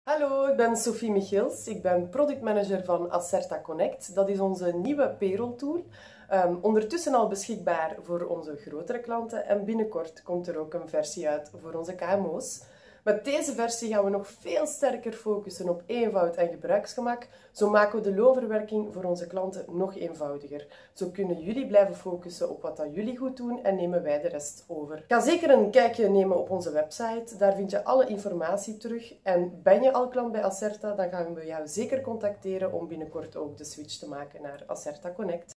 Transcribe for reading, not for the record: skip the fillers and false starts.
Hallo, ik ben Sophie Michiels. Ik ben productmanager van Acerta Connect. Dat is onze nieuwe payroll tool. Ondertussen al beschikbaar voor onze grotere klanten en binnenkort komt er ook een versie uit voor onze KMO's. Met deze versie gaan we nog veel sterker focussen op eenvoud en gebruiksgemak. Zo maken we de loonverwerking voor onze klanten nog eenvoudiger. Zo kunnen jullie blijven focussen op wat dat jullie goed doen en nemen wij de rest over. Ga zeker een kijkje nemen op onze website. Daar vind je alle informatie terug. En ben je al klant bij Acerta, dan gaan we jou zeker contacteren om binnenkort ook de switch te maken naar Acerta Connect.